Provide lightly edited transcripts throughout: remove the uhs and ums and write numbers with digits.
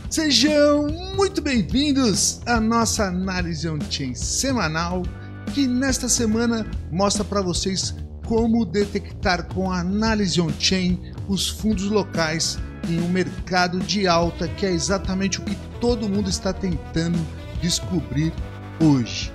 Sejam muito bem-vindos à nossa análise on-chain semanal, que nesta semana mostra para vocês como detectar com a análise on-chain os fundos locais em um mercado de alta, que é exatamente o que todo mundo está tentando descobrir hoje.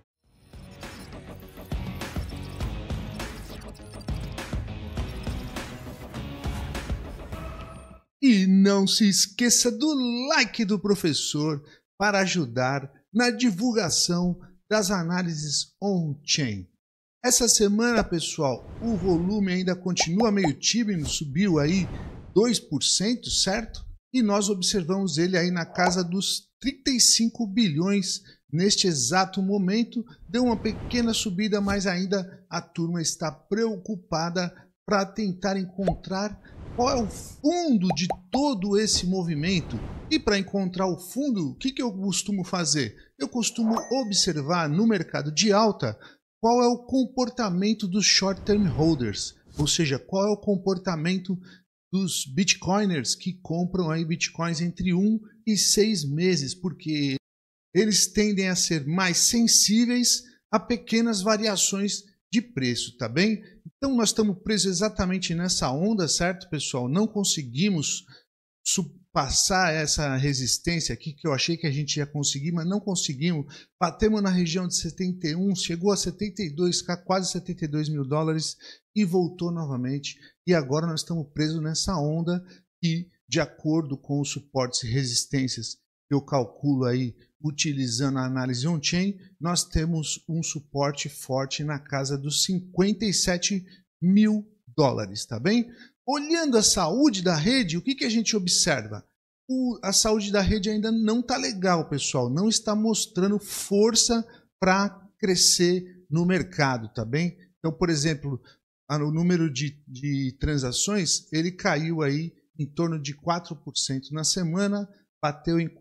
E não se esqueça do like do professor para ajudar na divulgação das análises on-chain. Essa semana, pessoal, o volume ainda continua meio tímido, subiu aí 2%, certo? E nós observamos ele aí na casa dos 35 bilhões neste exato momento. Deu uma pequena subida, mas ainda a turma está preocupada para tentar encontrar qual é o fundo de todo esse movimento. E para encontrar o fundo, o que eu costumo fazer? Eu costumo observar no mercado de alta qual é o comportamento dos short-term holders, ou seja, qual é o comportamento dos bitcoiners que compram aí bitcoins entre 1 e 6 meses, porque eles tendem a ser mais sensíveis a pequenas variações de preço, tá bem? Então nós estamos presos exatamente nessa onda, certo, pessoal? Não conseguimos passar essa resistência aqui, que eu achei que a gente ia conseguir, mas não conseguimos. Batemos na região de 71, chegou a 72, quase 72 mil dólares e voltou novamente. E agora nós estamos presos nessa onda e, de acordo com os suportes e resistências que eu calculo aí, utilizando a análise on-chain, nós temos um suporte forte na casa dos 57 mil dólares, tá bem? Olhando a saúde da rede, o que a gente observa? A saúde da rede ainda não está legal, pessoal. Não está mostrando força para crescer no mercado, tá bem? Então, por exemplo, o número de transações, ele caiu aí em torno de 4% na semana, bateu em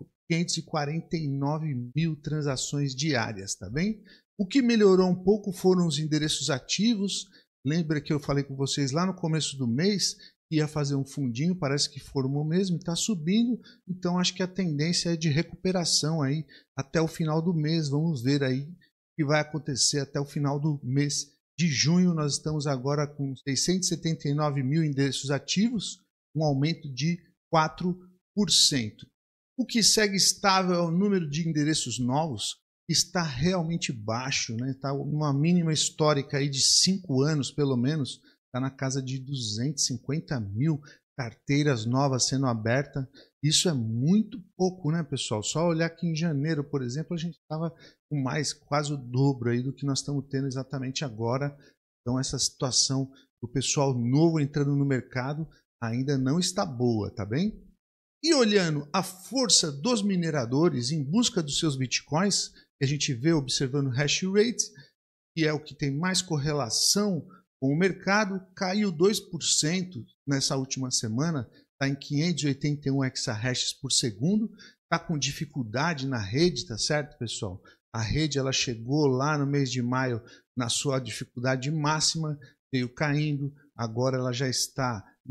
549 mil transações diárias, tá bem? O que melhorou um pouco foram os endereços ativos. Lembra que eu falei com vocês lá no começo do mês que ia fazer um fundinho, parece que formou mesmo, está subindo, então acho que a tendência é de recuperação aí até o final do mês. Vamos ver aí o que vai acontecer até o final do mês de junho. Nós estamos agora com 679 mil endereços ativos, um aumento de 4%. O que segue estável é o número de endereços novos, que está realmente baixo, né? Está uma mínima histórica aí de 5 anos, pelo menos, está na casa de 250 mil carteiras novas sendo abertas. Isso é muito pouco, né, pessoal? Só olhar aqui em janeiro, por exemplo, a gente estava com mais, quase o dobro aí do que nós estamos tendo exatamente agora. Então essa situação do pessoal novo entrando no mercado ainda não está boa, tá bem? E olhando a força dos mineradores em busca dos seus bitcoins, que a gente vê observando o hash rate, que é o que tem mais correlação com o mercado, caiu 2% nessa última semana, está em 581 exahashes por segundo, está com dificuldade na rede, tá certo, pessoal? A rede ela chegou lá no mês de maio na sua dificuldade máxima, veio caindo, agora ela já está em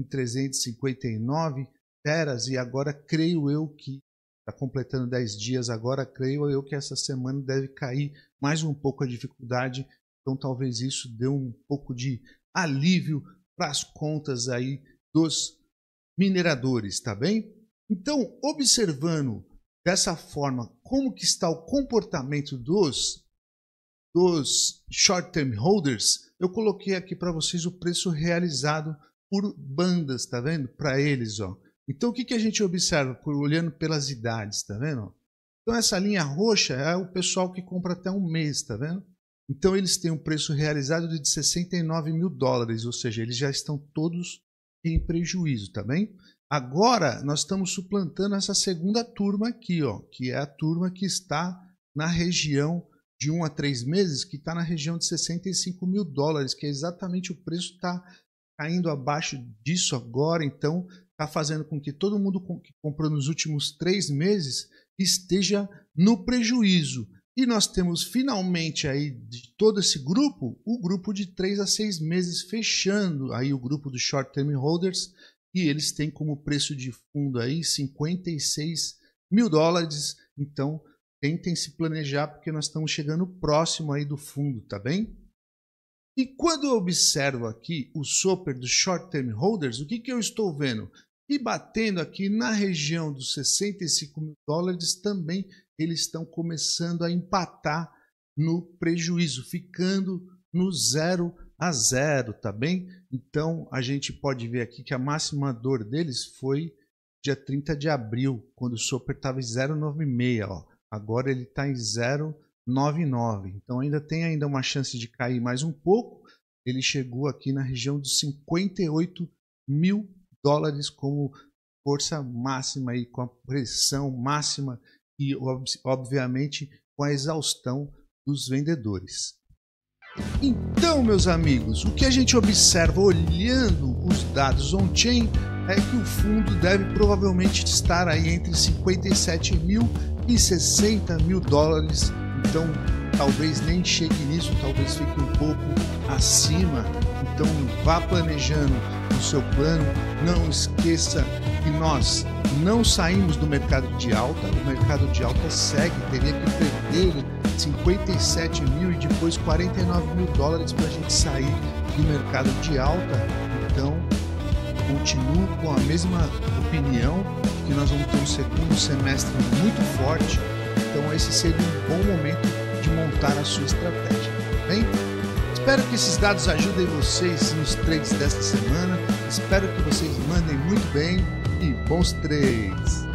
359 teras e agora creio eu que está completando 10 dias agora, creio eu que essa semana deve cair mais um pouco a dificuldade, então talvez isso dê um pouco de alívio para as contas aí dos mineradores, tá bem? Então, observando dessa forma como que está o comportamento dos short-term holders, eu coloquei aqui para vocês o preço realizado por bandas, tá vendo? Para eles, ó. Então, o que a gente observa olhando pelas idades, tá vendo? Então, essa linha roxa é o pessoal que compra até um mês, tá vendo? Então, eles têm um preço realizado de 69 mil dólares, ou seja, eles já estão todos em prejuízo, tá bem? Agora, nós estamos suplantando essa segunda turma aqui, ó, que é a turma que está na região de 1 a 3 meses, que está na região de 65 mil dólares, que é exatamente o preço que está caindo abaixo disso agora, então está fazendo com que todo mundo que comprou nos últimos 3 meses esteja no prejuízo. E nós temos finalmente aí de todo esse grupo, o grupo de 3 a 6 meses fechando aí o grupo dos short term holders, e eles têm como preço de fundo aí 56 $1.000. Então, tentem se planejar porque nós estamos chegando próximo aí do fundo, tá bem? E quando eu observo aqui o Soper dos Short Term Holders, o que eu estou vendo? E batendo aqui na região dos $65.000 também, eles estão começando a empatar no prejuízo, ficando no 0 a 0, tá bem? Então, a gente pode ver aqui que a máxima dor deles foi dia 30 de abril, quando o Soper estava em 0,96, ó. Agora ele está em 0,99. Então, ainda tem uma chance de cair mais um pouco. Ele chegou aqui na região dos $58.000 como força máxima, aí, com a pressão máxima e, obviamente, com a exaustão dos vendedores. Então, meus amigos, o que a gente observa olhando os dados on-chain é que o fundo deve provavelmente estar aí entre $57.000 e $60.000. Então, talvez nem chegue nisso, talvez fique um pouco acima. Então, vá planejando o seu plano. Não esqueça que nós não saímos do mercado de alta. O mercado de alta segue, teria que perder 57.000 e depois $49.000 para a gente sair do mercado de alta. Então, continuo com a mesma opinião que nós vamos ter um segundo semestre muito forte. Então, esse seria um bom momento de montar a sua estratégia, tá bem? Espero que esses dados ajudem vocês nos trades desta semana. Espero que vocês mandem muito bem e bons trades!